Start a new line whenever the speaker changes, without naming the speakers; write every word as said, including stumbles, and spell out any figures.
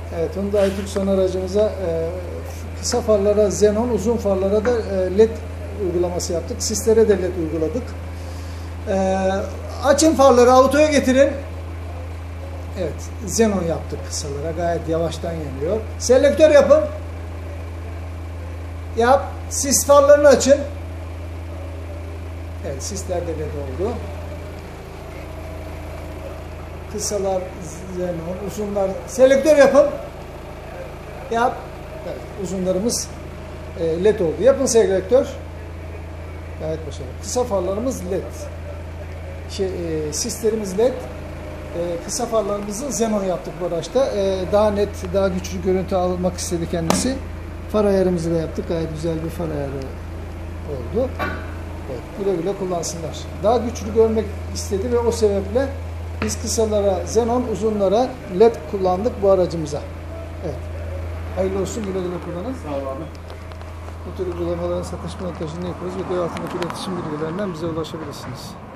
Evet, Hyundai Tucson aracımıza e, kısa farlara Xenon, uzun farlara da e, led uygulaması yaptık. Sislere de led uyguladık. E, açın farları, autoya getirin. Evet, Xenon yaptık kısalara. Gayet yavaştan yanıyor. Selektör yapın. Yap. Sis farlarını açın. Evet, sisler de led oldu. Kısalar Xenon, uzunlar selektör yapın. Yap. Evet, uzunlarımız led oldu. Yapın selektör. Gayet başarılı. Kısa farlarımız led. Şey, e, sislerimiz led. E, kısa farlarımızı Xenon yaptık bu araçta. E, daha net, daha güçlü görüntü almak istedi kendisi. Far ayarımızı da yaptık. Gayet güzel bir far ayarı oldu. Evet, güle güle kullansınlar. Daha güçlü görmek istedi ve o sebeple biz kısalara Xenon, uzunlara led kullandık bu aracımıza. Evet. Hayırlı olsun, güle güle kullanın.
Sağ ol abi.
Bu tür uygulamaların satış montajını yapıyoruz. Video altındaki iletişim bilgilerinden bize ulaşabilirsiniz.